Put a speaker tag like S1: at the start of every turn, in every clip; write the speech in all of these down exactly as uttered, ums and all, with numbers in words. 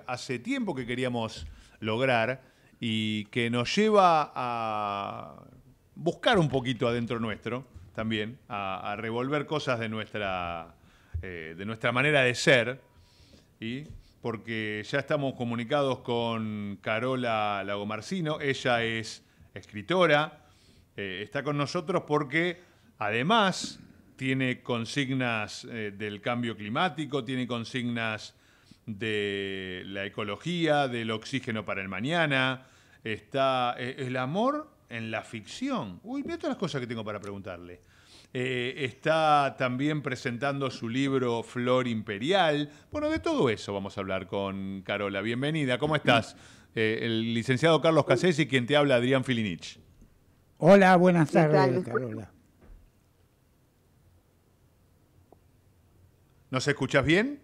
S1: hace tiempo que queríamos lograr y que nos lleva a buscar un poquito adentro nuestro también, a, a revolver cosas de nuestra, eh, de nuestra manera de ser, ¿y? Porque ya estamos comunicados con Carola Lagomarsino. Ella es escritora, eh, está con nosotros porque además tiene consignas eh, del cambio climático, tiene consignas de la ecología, del oxígeno para el mañana. Está eh, el amor en la ficción. Uy, mira todas las cosas que tengo para preguntarle. Eh, está también presentando su libro Flor Imperial. Bueno, de todo eso vamos a hablar con Carola. Bienvenida, ¿cómo estás? Eh, el licenciado Carlos Cassés y quien te habla, Adrián Filinich.
S2: Hola, buenas
S3: ¿Qué tal?
S2: tardes, Carola.
S1: ¿Nos escuchás bien?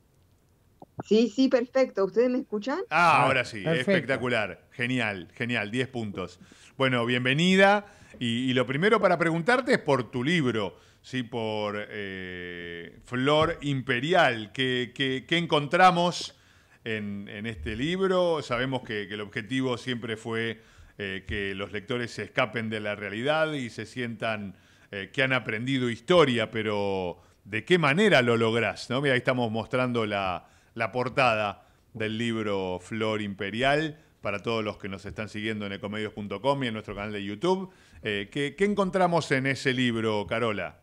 S3: Sí, sí, perfecto. ¿Ustedes me escuchan?
S1: Ah,
S2: Ah,
S1: ahora sí,
S2: perfecto.
S1: espectacular. Genial, genial, diez puntos. Bueno, bienvenida. Y, y lo primero para preguntarte es por tu libro, ¿sí? Por eh, Flor Imperial. ¿Qué, qué- qué encontramos en, en este libro? Sabemos que, que el objetivo siempre fue eh, que los lectores se escapen de la realidad y se sientan eh, que han aprendido historia, pero ¿de qué manera lo lográs? ¿No? Mira, ahí estamos mostrando la, la portada del libro Flor Imperial para todos los que nos están siguiendo en ecomedios punto com y en nuestro canal de YouTube. Eh, ¿qué, qué encontramos en ese libro, Carola?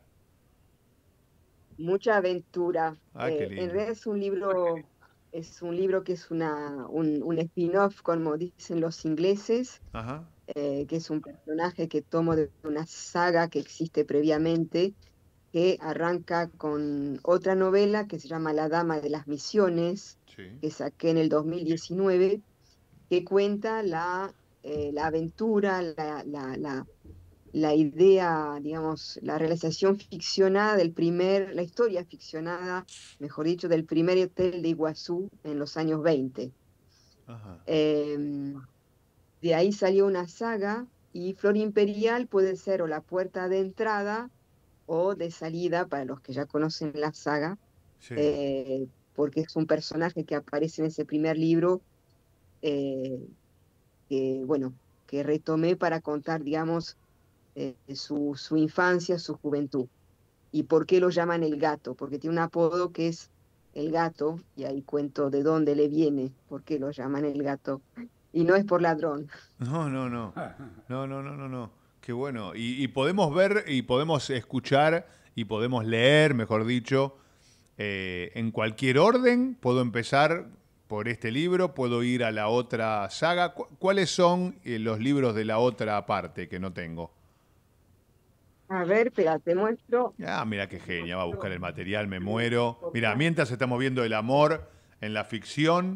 S3: Mucha aventura.
S1: Ah, qué
S3: Eh, en
S1: lindo.
S3: realidad es un libro, es un libro que es una, un, un spin-off, como dicen los ingleses,
S1: Ajá.
S3: eh, que es un personaje que tomo de una saga que existe previamente, que arranca con otra novela que se llama La Dama de las Misiones,
S1: Sí.
S3: que saqué en el dos mil diecinueve, que cuenta la, eh, la aventura, la, la, la la idea, digamos, la realización ficcionada del primer, la historia ficcionada, mejor dicho, del primer hotel de Iguazú en los años veinte.
S1: Ajá.
S3: Eh, de ahí salió una saga y Flor Imperial puede ser o la puerta de entrada o de salida para los que ya conocen la saga,
S1: Sí.
S3: eh, porque es un personaje que aparece en ese primer libro, eh, que, bueno, que retomé para contar, digamos, eh, su, su infancia, su juventud. ¿Y por qué lo llaman el gato? Porque tiene un apodo que es el gato, y ahí cuento de dónde le viene, por qué lo llaman el gato. Y no es por ladrón.
S1: No, no, no. No, no, no, no, no. Qué bueno. Y, y podemos ver y podemos escuchar y podemos leer, mejor dicho, eh, en cualquier orden. Puedo empezar por este libro, puedo ir a la otra saga. ¿Cu- ¿Cuáles son eh, los libros de la otra parte que no tengo?
S3: A ver, espera, te muestro.
S1: Ah, mira qué
S3: Te
S1: genia, va a buscar
S3: muestro
S1: el material, me muero. Mira,
S3: portada.
S1: mientras estamos viendo el amor en la ficción,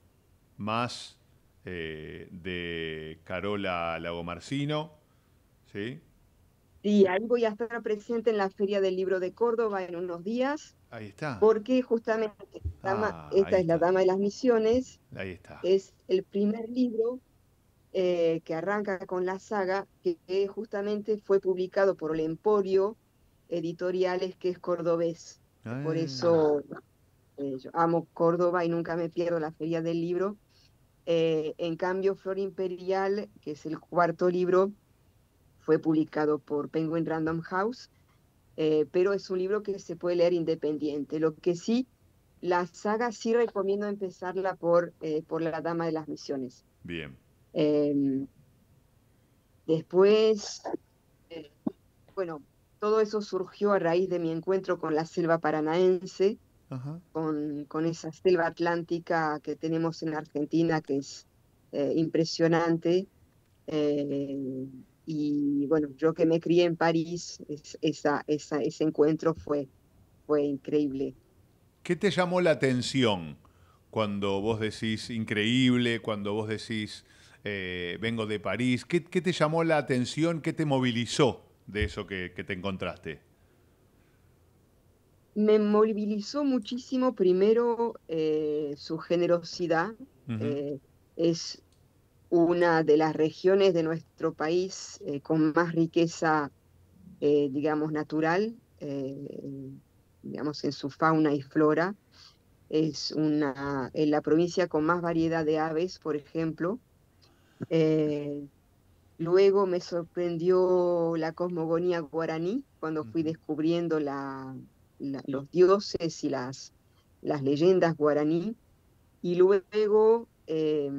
S1: más eh, de Carola Lagomarsino, ¿sí?
S3: Y ahí voy a estar presente en la Feria del Libro de Córdoba en unos días,
S1: Ahí está.
S3: porque justamente esta, dama-
S1: Ah,
S3: esta
S1: ahí
S3: es la
S1: está.
S3: Dama de las Misiones,
S1: Ahí está.
S3: es el primer libro eh, que arranca con la saga, que, que justamente fue publicado por el Emporio Editoriales, que es cordobés. Por
S1: Ah,
S3: eso eh, yo amo Córdoba y nunca me pierdo la Feria del Libro. Eh, en cambio, Flor Imperial, que es el cuarto libro, fue publicado por Penguin Random House, eh, pero es un libro que se puede leer independiente. Lo que sí, la saga sí recomiendo empezarla por, eh, por La Dama de las Misiones.
S1: bien.
S3: Eh, Después, eh, bueno, todo eso surgió a raíz de mi encuentro con la selva paranaense,
S1: Ajá.
S3: con, con esa selva atlántica que tenemos en Argentina, que es eh, impresionante. Eh, y bueno, yo que me crié en París, es- esa, esa- ese encuentro fue, fue increíble.
S1: ¿Qué te llamó la atención cuando vos decís increíble, cuando vos decís eh, vengo de París? ¿Qué, qué te llamó la atención? ¿Qué te movilizó de eso que, que te encontraste?
S3: Me movilizó muchísimo primero eh, su generosidad.
S1: Ujú.
S3: eh, es una de las regiones de nuestro país eh, con más riqueza, eh, digamos, natural, eh, digamos, en su fauna y flora. es una, en la provincia con más variedad de aves, por ejemplo. Eh, Luego me sorprendió la cosmogonía guaraní cuando fui
S1: Ujú.
S3: descubriendo la, la- los dioses y las, las leyendas guaraní. Y luego eh,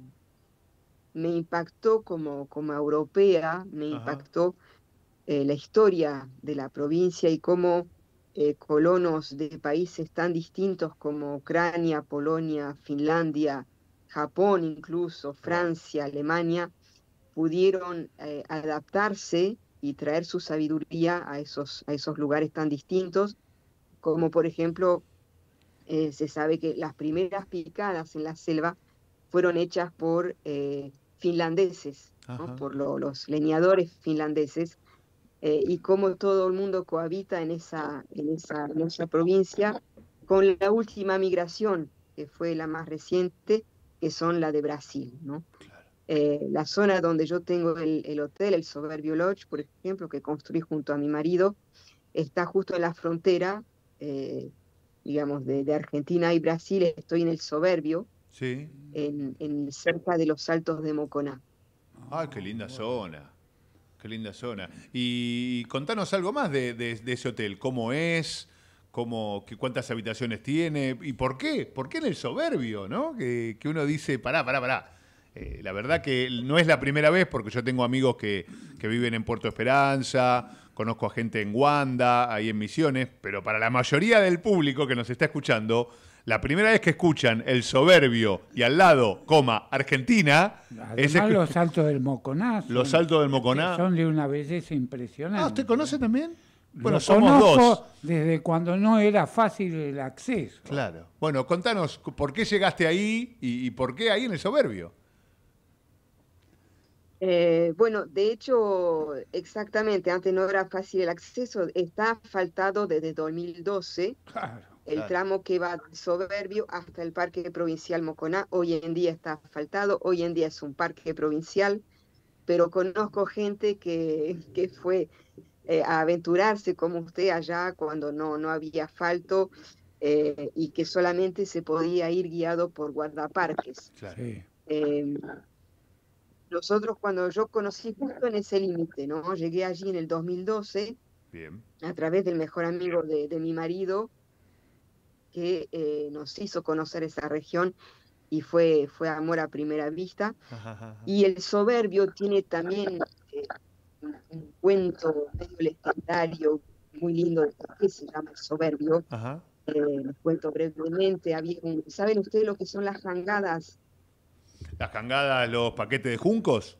S3: me impactó como, como europea, me
S1: Ajá.
S3: impactó eh, la historia de la provincia y cómo eh, colonos de países tan distintos como Ucrania, Polonia, Finlandia, Japón incluso,
S1: Wow.
S3: Francia, Alemania, pudieron eh, adaptarse y traer su sabiduría a esos, a esos lugares tan distintos, como por ejemplo, eh, se sabe que las primeras picadas en la selva fueron hechas por eh, finlandeses, ¿no?
S1: Ajá.
S3: Por lo- los leñadores finlandeses, eh, y cómo todo el mundo cohabita en esa, en esa, en esa provincia con la última migración, que fue la más reciente, que son la de Brasil, ¿no?
S1: Claro.
S3: Eh, la zona donde yo tengo el, el hotel, el Soberbio Lodge, por ejemplo, que construí junto a mi marido, está justo en la frontera, eh, digamos, de, de Argentina y Brasil. Estoy en el Soberbio,
S1: Sí.
S3: en, en cerca de los Altos de Moconá.
S1: Ah, qué
S2: Ah,
S1: linda
S2: bueno.
S1: zona. Qué linda zona. Y contanos algo más de, de- de ese hotel. ¿Cómo es? ¿Cómo, qué, cuántas habitaciones tiene? ¿Y por qué? ¿Por qué en el Soberbio, no? Que, que uno dice, pará, pará, pará. Eh, la verdad que no es la primera vez, porque yo tengo amigos que, que viven en Puerto Esperanza, conozco a gente en Wanda, ahí en Misiones, pero para la mayoría del público que nos está escuchando, la primera vez que escuchan el Soberbio y al lado, coma, Argentina, es
S2: Además,
S1: escu-
S2: los saltos del Moconá
S1: los
S2: son,
S1: saltos del
S2: de,
S1: Moconá.
S2: son de una belleza
S1: Ah, ¿usted
S2: impresionante,
S1: conoce
S2: ¿eh?
S1: también? Bueno,
S2: Lo
S1: somos dos.
S2: conozco desde cuando no era fácil el acceso.
S1: Claro. Bueno, contanos por qué llegaste ahí y, y por qué ahí en el Soberbio.
S3: Eh, bueno, de hecho, exactamente, antes no era fácil el acceso, está asfaltado desde dos mil doce
S2: Claro.
S3: el
S1: Claro.
S3: tramo que va del Soberbio hasta el Parque Provincial Moconá. Hoy en día está asfaltado, hoy en día es un parque provincial, pero conozco gente que, que fue eh, a aventurarse como usted allá cuando no, no había asfalto, eh, y que solamente se podía ir guiado por guardaparques.
S1: Claro.
S2: Sí.
S3: Eh, Nosotros cuando yo conocí justo en ese límite, ¿no? Llegué allí en el dos mil doce
S1: Bien.
S3: a través del mejor amigo de, de mi marido, que eh, nos hizo conocer esa región y fue, fue amor a primera vista. Y el Soberbio tiene también eh, un, un cuento medio legendario, muy lindo, que se llama El Soberbio.
S1: Ajá.
S3: Eh, les cuento brevemente. Había un- ¿saben ustedes lo que son las jangadas?
S1: Las cangadas, los paquetes de juncos.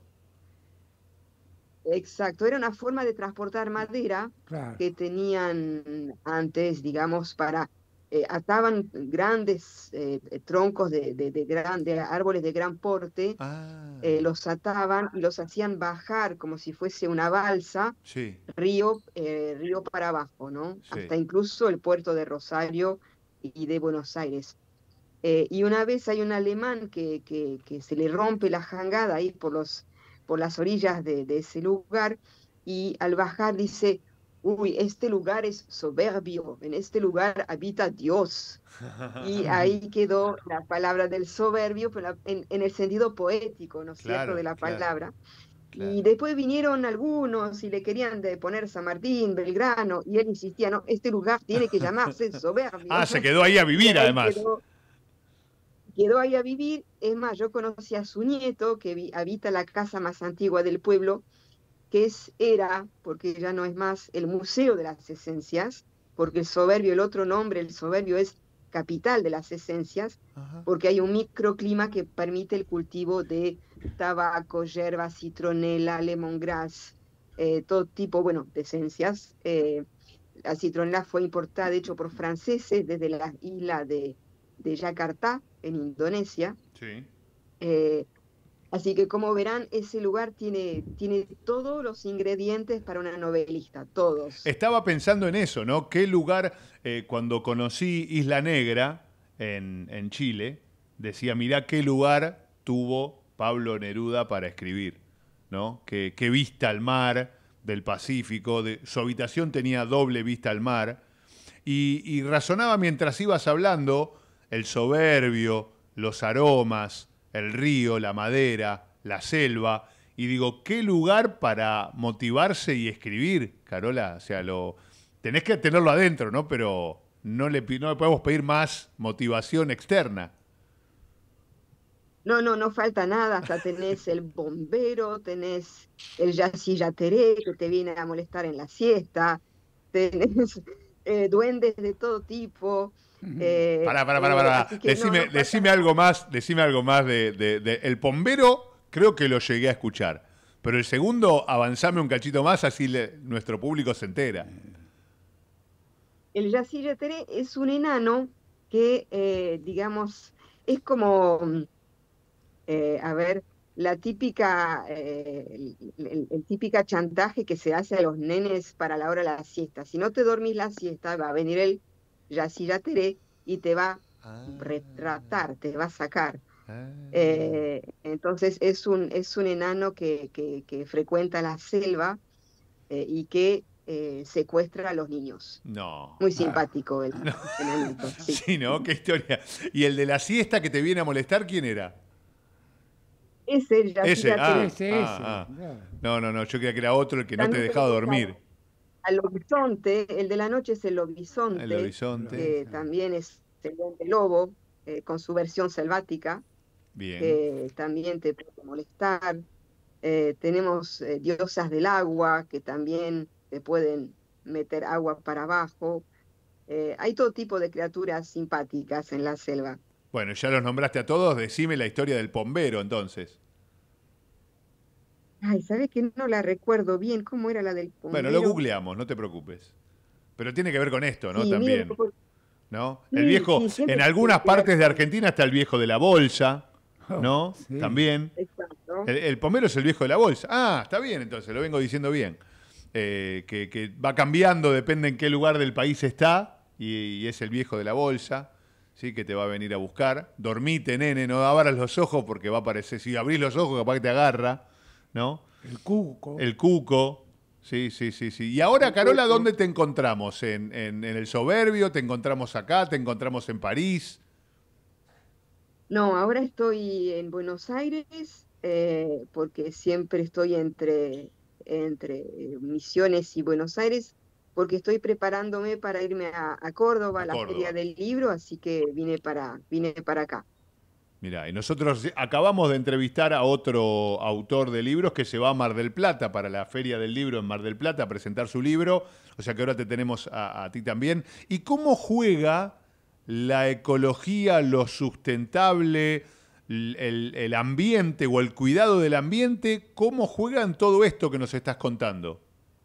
S3: Exacto, era una forma de transportar madera
S2: Claro.
S3: que tenían antes, digamos, para, eh, ataban grandes eh, troncos de, de, de gran- de árboles de gran porte, eh,
S1: Ah,
S3: los ataban y los hacían bajar como si fuese una balsa,
S1: sí,
S3: río, eh, río para abajo, ¿no?
S1: sí.
S3: Hasta incluso el puerto de Rosario y de Buenos Aires. Eh, y una vez hay un alemán que, que, que se le rompe la jangada ahí por, los, por las orillas de, de ese lugar, y al bajar dice, uy, este lugar es soberbio, en este lugar habita Dios. Y ahí quedó la palabra del soberbio, pero la- en, en el sentido poético, ¿no es cierto?, de
S1: Claro,
S3: la
S1: claro,
S3: palabra. Y
S1: claro.
S3: después vinieron algunos y le querían de poner San Martín, Belgrano, y él insistía, no, este lugar tiene que llamarse soberbio.
S1: Ah, se quedó ahí a
S3: Y
S1: vivir
S3: ahí
S1: además.
S3: quedó quedó ahí a vivir. Es más, yo conocí a su nieto que vi- habita la casa más antigua del pueblo, que es, era, porque ya no es más, el Museo de las Esencias, porque el Soberbio, el otro nombre, el Soberbio es capital de las esencias,
S1: Ajá.
S3: porque hay un microclima que permite el cultivo de tabaco, yerba, citronela, lemongrass, eh, todo tipo, bueno, de esencias. Eh, la citronela fue importada, de hecho, por franceses desde la isla de, de Yakarta, en Indonesia.
S1: Sí.
S3: Eh, Así que como verán, ese lugar tiene, tiene todos los ingredientes para una novelista, todos.
S1: Estaba pensando en eso, ¿no? ¿Qué lugar, eh, cuando conocí Isla Negra en, en Chile, decía, mirá qué lugar tuvo Pablo Neruda para escribir, ¿no? Qué, qué vista al mar del Pacífico, de, su habitación tenía doble vista al mar, y, y razonaba mientras ibas hablando el soberbio, los aromas, el río, la madera, la selva. Y digo, ¿qué lugar para motivarse y escribir, Carola? O sea, lo tenés que tenerlo adentro, ¿no? Pero no le, no le podemos pedir más motivación externa.
S3: No, no, no falta nada, hasta tenés el bombero, tenés el yacillateré que te viene a molestar en la siesta, tenés eh, duendes de todo tipo, eh,
S1: Pará, pará, pará,
S3: eh,
S1: pará.
S3: así que no,
S1: Decime,
S3: no falta
S1: decime
S3: nada.
S1: algo más, decime algo más de, de- de- el bombero, creo que lo llegué a escuchar. Pero el segundo, avanzame un cachito más, así le- nuestro público se entera.
S3: El yacillateré es un enano que, eh, digamos, es como, mm, eh, a ver, la típica, eh, el, el- el típica chantaje que se hace a los nenes para la hora de la siesta. Si no te dormís la siesta, va a venir el yacillateré y te va a retratar, te va a sacar. Eh, entonces es un, es un enano que, que, que frecuenta la selva eh, y que eh, secuestra a los niños.
S1: No.
S3: Muy
S2: Ah,
S3: simpático el enanito, sí.
S1: Sí, ¿no? Qué historia. ¿Y el de la siesta que te viene a molestar, quién era?
S3: Ese el
S1: Ese,
S3: yacillateré.
S1: ah,
S2: ese,
S1: ah,
S2: ese.
S1: ah.
S2: Claro.
S1: No, no, no, yo creía que era otro el que no te
S3: También
S1: dejaba
S3: tenemos
S1: dormir.
S3: al lobizonte, el de la noche es el
S1: El
S3: lobizonte,
S1: horizonte.
S3: que también es el hombre lobo, eh, con su versión selvática,
S1: Bien.
S3: que también te puede molestar. Eh, tenemos eh, diosas del agua, que también te pueden meter agua para abajo. Eh, hay todo tipo de criaturas simpáticas en la selva.
S1: Bueno, ya los nombraste a todos, decime la historia del bombero entonces.
S3: Ay, ¿sabes que no la recuerdo bien? ¿Cómo era la del
S1: Bueno, lo
S3: bombero?
S1: googleamos, no te preocupes. Pero tiene que ver con esto, ¿no?
S3: Sí, mire,
S1: También,
S3: por-
S1: ¿no? El
S3: sí,
S1: viejo,
S3: sí,
S1: en
S3: siempre tiene
S1: algunas
S3: que ver
S1: partes de
S3: con...
S1: Argentina está el viejo de la bolsa,
S2: Oh,
S1: ¿no?
S2: sí.
S1: También.
S3: Exacto.
S1: El, el pomero es el viejo de la bolsa. Ah, está bien, entonces, lo vengo diciendo bien. Eh, que, que va cambiando, depende en qué lugar del país está, y, y es el viejo de la bolsa, ¿sí? Que te va a venir a buscar. Dormite, nene, no abras los ojos porque va a aparecer. Si abrís los ojos, capaz que te agarra, ¿no?
S2: El cuco.
S1: El cuco. Sí, sí, sí, sí. Y ahora,
S3: El
S1: Carola,
S3: cuerpo.
S1: ¿dónde te encontramos? ¿En, en, en el Soberbio? ¿Te encontramos acá? ¿Te encontramos en París?
S3: No, ahora estoy en Buenos Aires eh, porque siempre estoy entre, entre eh, Misiones y Buenos Aires porque estoy preparándome para irme a, a Córdoba,
S1: A
S3: a la Feria
S1: Córdoba.
S3: del Libro, así que vine para, vine para acá.
S1: Mirá, y nosotros acabamos de entrevistar a otro autor de libros que se va a Mar del Plata para la Feria del Libro en Mar del Plata a presentar su libro, o sea que ahora te tenemos a, a ti también. ¿Y cómo juega la ecología, lo sustentable, el, el- el ambiente o el cuidado del ambiente? ¿Cómo juega en todo esto que nos estás contando?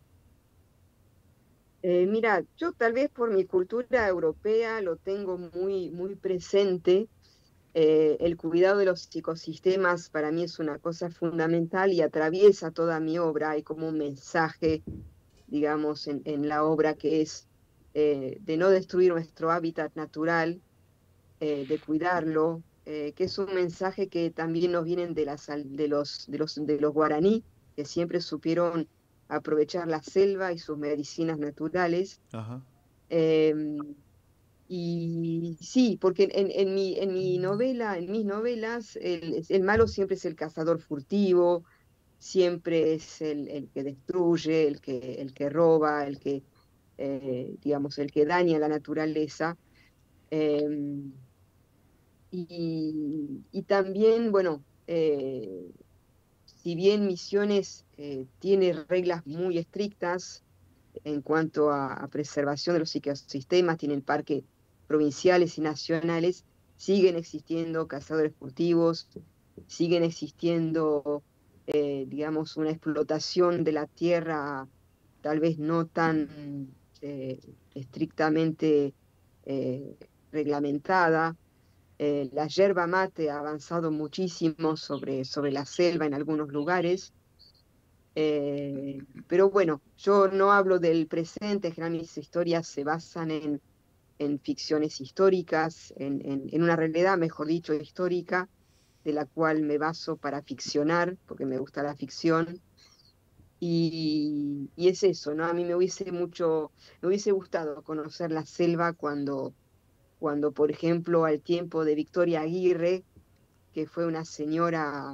S3: Eh, mira, yo tal vez por mi cultura europea lo tengo muy, muy presente. Eh, el cuidado de los ecosistemas para mí es una cosa fundamental y atraviesa toda mi obra. Hay como un mensaje, digamos, en, en la obra que es eh, de no destruir nuestro hábitat natural, eh, de cuidarlo, eh, que es un mensaje que también nos vienen de, las, al- de, los, de, los, de los guaraní, que siempre supieron aprovechar la selva y sus medicinas naturales.
S1: Ajá.
S3: Em, y sí, porque en, en mi, en mi novela, en mis novelas, el, el malo siempre es el cazador furtivo, siempre es el, el que destruye, el que, el que roba, el que, eh, digamos, el que daña la naturaleza. Em, y, y también, bueno, eh, si bien Misiones eh, tiene reglas muy estrictas en cuanto a, a preservación de los ecosistemas, tienen parques provinciales y nacionales, siguen existiendo cazadores furtivos, siguen existiendo, eh, digamos, una explotación de la tierra tal vez no tan eh, estrictamente eh, reglamentada. Eh, la yerba mate ha avanzado muchísimo sobre, sobre la selva en algunos lugares. Eh, pero bueno, yo no hablo del presente, generalmente mis historias se basan en, en ficciones históricas, en, en, en una realidad, mejor dicho, histórica, de la cual me baso para ficcionar, porque me gusta la ficción. Y, y es eso, ¿no? A mí me hubiese mucho, me hubiese gustado conocer la selva cuando, cuando, por ejemplo, al tiempo de Victoria Aguirre, que fue una señora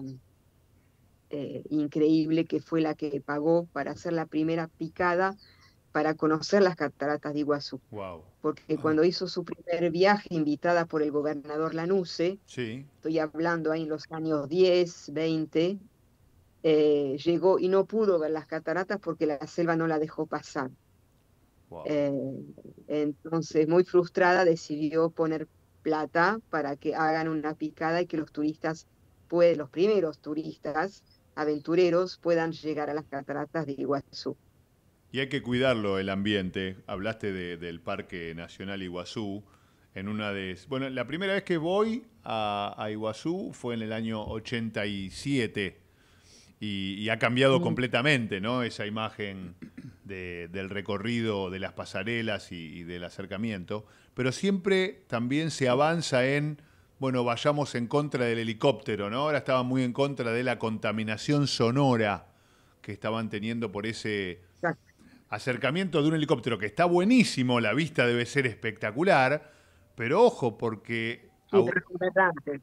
S3: eh, increíble, que fue la que pagó para hacer la primera picada para conocer las cataratas de Iguazú.
S1: Wow.
S3: Porque cuando hizo su primer viaje, invitada por el gobernador Lanusse,
S1: Sí.
S3: estoy hablando ahí en los años diez, veinte, eh, llegó y no pudo ver las cataratas porque la selva no la dejó pasar.
S1: Wow.
S3: Eh, entonces, muy frustrada, decidió poner plata para que hagan una picada y que los turistas, pues, los primeros turistas aventureros puedan llegar a las cataratas de Iguazú.
S1: Y hay que cuidarlo, el ambiente. Hablaste de- del Parque Nacional Iguazú. En una de. Bueno, la primera vez que voy a, a Iguazú fue en el año ochenta y siete. Y, y ha cambiado
S3: Mm.
S1: completamente, ¿no? Esa imagen de- del recorrido, de las pasarelas y, y del acercamiento. Pero siempre también se avanza en, bueno, vayamos en contra del helicóptero, ¿no? Ahora estaban muy en contra de la contaminación sonora que estaban teniendo por ese
S3: Exacto.
S1: acercamiento de un helicóptero, que está buenísimo, la vista debe ser espectacular, pero ojo, porque...
S3: Sí,
S1: au-
S3: pero es aberrante,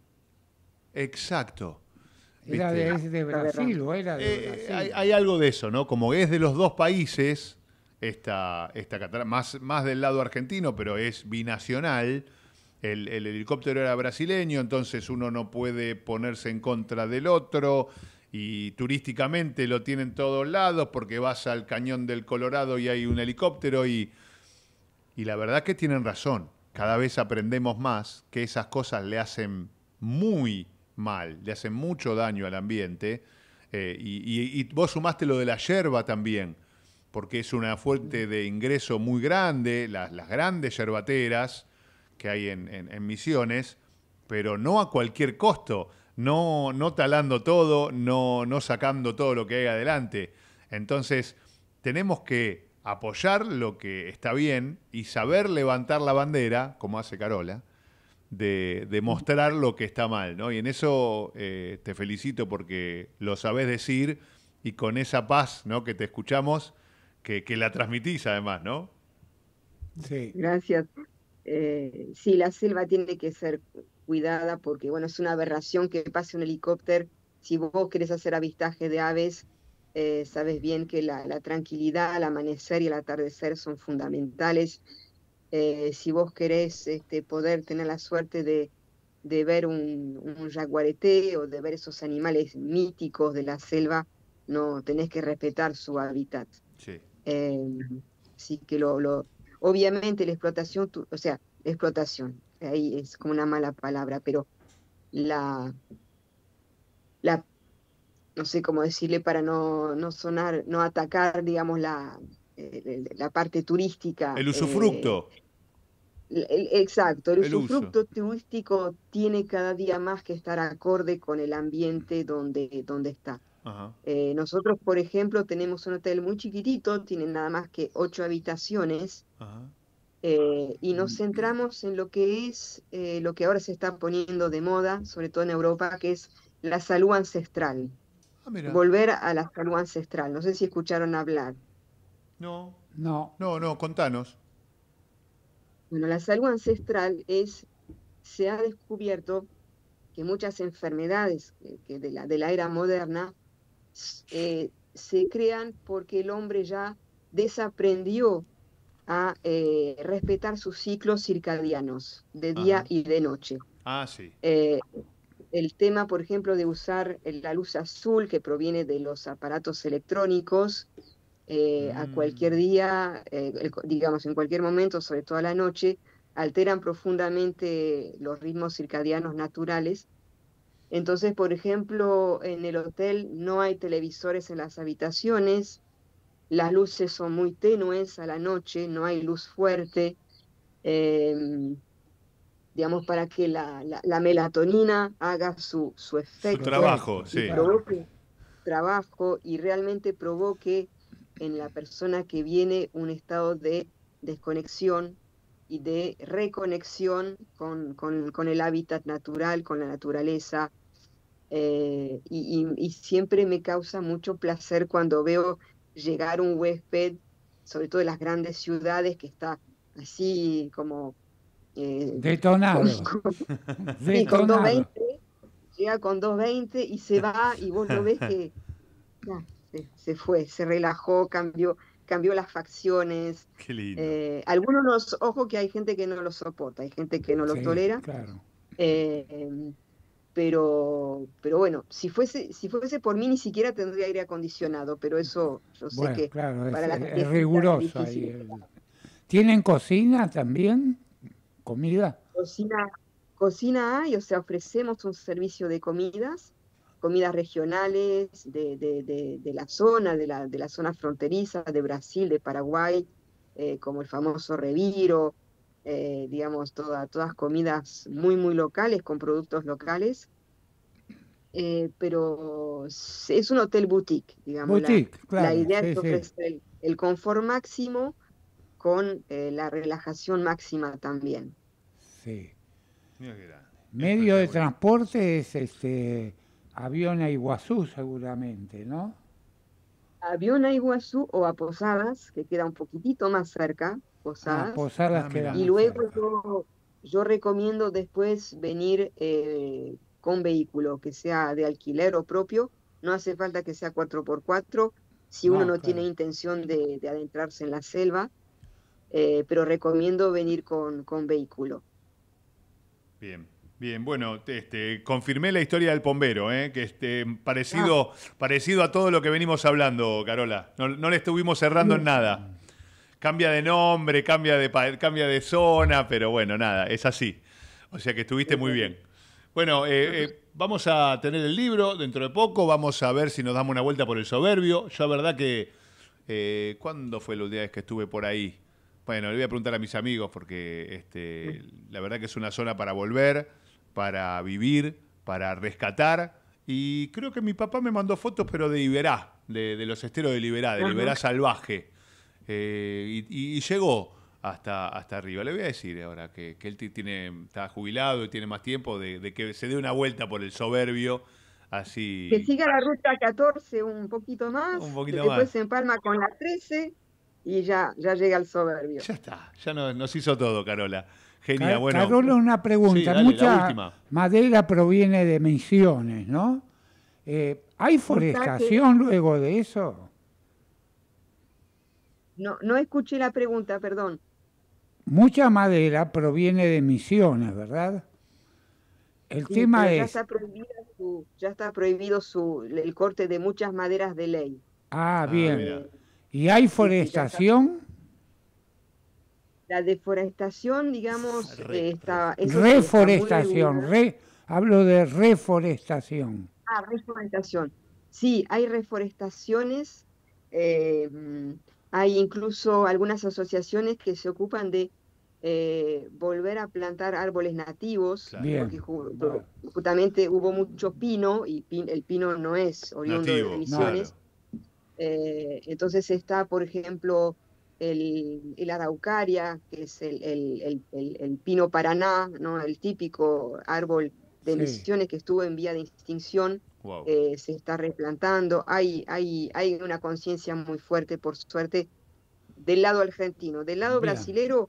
S1: Exacto,
S2: Era de,
S1: ¿viste?
S2: es de
S3: es
S2: Brasil
S3: aberrante.
S2: o era de
S1: Eh, hay,
S2: Brasil.
S1: hay algo de eso, ¿no? Como es de los dos países, esta, esta catarata, más, más del lado argentino, pero es binacional. El, el helicóptero era brasileño, entonces uno no puede ponerse en contra del otro. Y turísticamente lo tienen todos lados porque vas al cañón del Colorado y hay un helicóptero. Y, y la verdad que tienen razón. Cada vez aprendemos más que esas cosas le hacen muy mal, le hacen mucho daño al ambiente. Eh, y, y- y vos sumaste lo de la yerba también, porque es una fuente de ingreso muy grande, las, las grandes yerbateras que hay en, en- en Misiones, pero no a cualquier costo, no, no talando todo, no, no sacando todo lo que hay adelante. Entonces, tenemos que apoyar lo que está bien y saber levantar la bandera, como hace Carola, de, de mostrar lo que está mal, ¿no? Y en eso eh, te felicito porque lo sabés decir y con esa paz, ¿no? Que te escuchamos, que, que la transmitís además, ¿no?
S2: Sí.
S3: Gracias. Eh, sí, la selva tiene que ser cuidada porque, bueno, es una aberración que pase un helicóptero. Si vos querés hacer avistaje de aves, eh, sabes bien que la, la tranquilidad, el amanecer y el atardecer son fundamentales. Eh, si vos querés este, poder tener la suerte de, de ver un, un jaguarete o de ver esos animales míticos de la selva, no tenés que respetar su hábitat.
S1: Sí.
S3: Eh, Así que lo, lo, obviamente la explotación, tu- o sea, explotación, ahí es como una mala palabra, pero la, la, no sé cómo decirle para no, no sonar, no atacar, digamos, la, eh, la parte turística.
S1: El
S3: eh,
S1: usufructo,
S3: el- el- exacto, el
S1: el uso.
S3: usufructo turístico tiene cada día más que estar acorde con el ambiente donde, donde está.
S1: Ajá.
S3: Eh, nosotros, por ejemplo, tenemos un hotel muy chiquitito, tiene nada más que ocho habitaciones,
S1: Ajá.
S3: eh, y nos centramos en lo que es eh, lo que ahora se está poniendo de moda, sobre todo en Europa, que es la salud ancestral,
S1: Ah, mira.
S3: volver a la salud ancestral. No sé si escucharon hablar.
S1: No,
S2: No,
S1: no, no, contanos.
S3: Bueno, la salud ancestral es, se ha descubierto que muchas enfermedades que, que de la, de la era moderna s- eh, se crean porque el hombre ya desaprendió a eh, respetar sus ciclos circadianos de día
S1: Ajá.
S3: y de noche.
S1: Ah, sí.
S3: Eh, el tema, por ejemplo, de usar la luz azul que proviene de los aparatos electrónicos eh, a cualquier
S1: Mm,
S3: día, eh, el- digamos en cualquier momento, sobre todo a la noche, alteran profundamente los ritmos circadianos naturales. Entonces, por ejemplo, en el hotel no hay televisores en las habitaciones, las luces son muy tenues a la noche, no hay luz fuerte. em, digamos, para que la, la- la melatonina haga su, su
S1: su
S2: su
S3: efecto
S1: trabajo,
S2: efecto,
S3: y
S1: sí.
S2: claro.
S3: provoque trabajo y realmente provoque en la persona que viene un estado de desconexión y de reconexión con, con- con el hábitat natural, con la naturaleza. eh, y, y- y siempre me causa mucho placer cuando veo llegar un huésped, sobre todo de las grandes ciudades, que está así como eh,
S2: Detonado.
S3: con, con- sí, con
S2: Detonado.
S3: doscientos veinte, llega con doscientos veinte y se va y vos lo ves que ya, se, se fue, se relajó, cambió, cambió las facciones.
S1: Qué lindo.
S3: Eh, algunos, los, ojo que hay gente que no lo soporta, hay gente que no lo
S2: Sí,
S3: tolera,
S2: claro.
S3: eh, em, pero, pero bueno, si fuese, si fuese por mí ni siquiera tendría aire acondicionado, pero eso yo sé
S2: Bueno,
S3: que
S2: claro, es,
S3: para la
S2: es
S3: gentecita es
S2: riguroso ahí.
S3: difícil.
S2: el- ¿Tienen cocina también? ¿Comida?
S3: Cocina, cocina hay, o sea, ofrecemos un servicio de comidas, comidas regionales de, de, de, de la zona, de la, de la zona fronteriza, de Brasil, de Paraguay, eh, como el famoso reviro, eh, digamos, toda, todas comidas muy, muy locales, con productos locales, eh, pero es es un hotel boutique, digamos, la,
S2: Boutique,
S3: la
S2: claro,
S3: idea es
S2: sí, sí,
S3: ofrecer el, el confort máximo con eh, la relajación máxima también.
S2: sí.
S1: Mira qué grande.
S2: Medio de
S1: Espectacular.
S2: transporte es este avión a Iguazú seguramente, ¿no?
S3: Avión a Iguazú o a Posadas, que queda un poquitito más cerca,
S2: Ah,
S3: Posadas,
S2: Posadas
S1: Ah,
S2: queda
S1: mira.
S3: y
S2: más
S3: luego
S2: cerca.
S3: yo, yo recomiendo después venir eh, con vehículo, que sea de alquiler o propio, no hace falta que sea cuatro por cuatro si uno
S2: No,
S3: no tiene
S2: claro.
S3: intención de, de adentrarse en la selva, eh, pero recomiendo venir con, con vehículo.
S1: Bien, bien. Bueno, te- este, confirmé la historia del bombero, ¿eh? Que este,
S3: Ah,
S1: parecido, parecido a todo lo que venimos hablando, Carola. No, no le estuvimos cerrando en nada. Cambia de nombre, cambia de, pa- cambia de zona, pero bueno, nada, es así. O sea que estuviste muy bien. Bueno, eh, eh, vamos a tener el libro dentro de poco, vamos a ver si nos damos una vuelta por el Soberbio. Yo, la verdad que, eh, ¿cuándo fue la última vez que estuve por ahí? Bueno, le voy a preguntar a mis amigos porque este, la verdad que es una zona para volver, para vivir, para rescatar. Y creo que mi papá me mandó fotos, pero de Iberá, de, de los esteros de Iberá, del
S3: ajá.
S1: Iberá salvaje. Eh, y, y llegó hasta, hasta arriba. Le voy a decir ahora que, que él ti- tiene, está jubilado y tiene más tiempo de, de que se dé una vuelta por el Soberbio,
S3: Que
S1: así
S3: siga la ruta catorce un poquito
S1: un
S3: más,
S1: poquito
S3: después
S1: más.
S3: se empalma con la trece y ya, ya llega al Soberbio.
S1: Ya está, ya nos, nos hizo todo, Carola. Genia,
S2: Ca-
S1: bueno.
S2: Carola, una
S1: Sí,
S2: pregunta.
S1: dale, la
S2: Mucha
S1: última.
S2: madera proviene de Misiones, ¿no? Eh, ¿hay
S3: Esta que
S2: forestación luego de eso?
S3: no, no escuché la pregunta, perdón.
S2: Mucha madera proviene de Misiones, ¿verdad? El
S3: Sí, pero
S2: tema
S3: ya
S2: es,
S3: está prohibida su, ya está prohibido su, el corte de muchas maderas de ley.
S2: ah,
S1: Ah,
S2: bien.
S1: mira.
S3: Eh,
S2: ¿Y hay
S3: sí, sí, ya está.
S2: forestación?
S3: La deforestación, digamos,
S1: Re,
S3: eh,
S1: re.
S3: está, eso sí, está muy
S2: Reforestación,
S3: regulada.
S2: re, hablo de reforestación.
S3: Ah, reforestación. Sí, hay reforestaciones, eh, mm, hay incluso algunas asociaciones que se ocupan de eh, volver a plantar árboles nativos,
S1: Claro.
S3: porque
S2: Bien,
S3: ju-
S2: bueno,
S3: justamente hubo mucho pino y pin- el pino no es oriundo de
S1: Nativo,
S2: no,
S1: claro.
S3: Misiones. Eh, entonces está, por ejemplo, el, el araucaria, que es el, el- el- el- el pino paraná, ¿no? El típico árbol de
S2: sí,
S3: Misiones que estuvo en vía de extinción,
S1: Wow.
S3: eh, se está replantando. Hay, hay, hay una conciencia muy fuerte, por suerte, del lado argentino. Del lado
S2: bien,
S3: brasilero,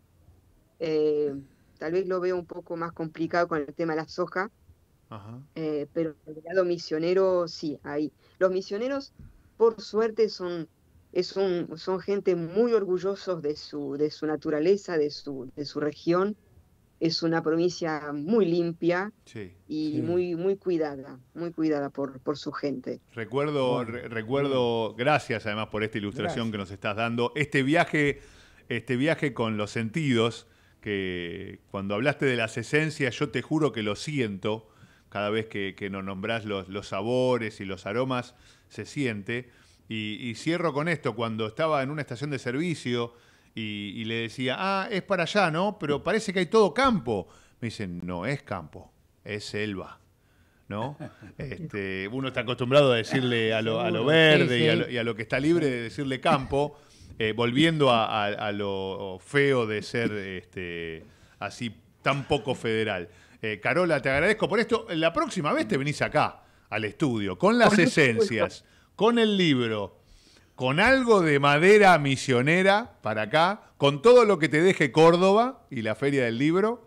S3: eh, tal vez lo veo un poco más complicado con el tema de la soja,
S1: Ajá.
S3: eh, pero del lado misionero sí, hay. Los misioneros, por suerte, son, es un- son gente muy orgullosos de su, de su naturaleza, de su, de su región. Es una provincia muy limpia
S1: Sí.
S3: y
S2: sí,
S3: muy, muy cuidada, muy cuidada por, por su gente.
S1: Recuerdo,
S2: bueno,
S1: re-
S2: bien,
S1: recuerdo, gracias además por esta ilustración que
S2: gracias.
S1: nos estás dando, este viaje, este viaje con los sentidos, que cuando hablaste de las esencias, yo te juro que lo siento, cada vez que, que nos nombrás los, los sabores y los aromas, se siente. Y, y cierro con esto, cuando estaba en una estación de servicio y, y le decía, ah, es para allá, ¿no? Pero parece que hay todo campo. Me dicen, no es campo, es selva. ¿No? Este, uno está acostumbrado a decirle a lo, a lo
S2: Seguro, sí,
S1: verde y a lo,
S2: sí,
S1: y a lo que está libre de decirle campo, eh, volviendo a, a- a lo feo de ser este, así tan poco federal. Eh, Carola, te agradezco por esto. La próxima vez te venís acá, al estudio, con las
S3: Por supuesto.
S1: esencias, con el libro, con algo de madera misionera para acá, con todo lo que te deje Córdoba y la Feria del Libro.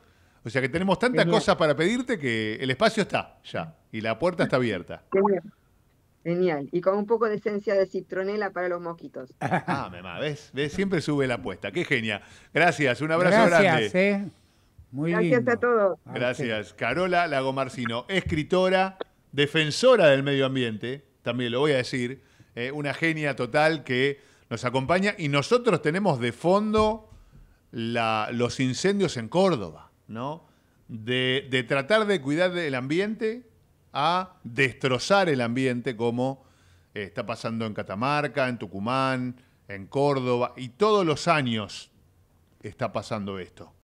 S1: O sea que tenemos tantas
S3: Genial.
S1: cosas para pedirte que el espacio está ya y la puerta está abierta.
S3: Genial. Genial. Y con un poco de esencia de citronela para los mosquitos.
S1: Ah, mamá, ¿ves? ¿ves? Siempre sube la apuesta. Qué genia. Gracias, un abrazo
S2: Gracias,
S1: grande.
S2: ¿eh? Muy
S3: Gracias
S2: lindo.
S3: a todos.
S2: A
S1: Gracias. Carola Lagomarcino, escritora, defensora del medio ambiente, también lo voy a decir, eh, una genia total que nos acompaña y nosotros tenemos de fondo la, los incendios en Córdoba, ¿no? De, de tratar de cuidar del ambiente a destrozar el ambiente como eh, está pasando en Catamarca, en Tucumán, en Córdoba y todos los años está pasando esto.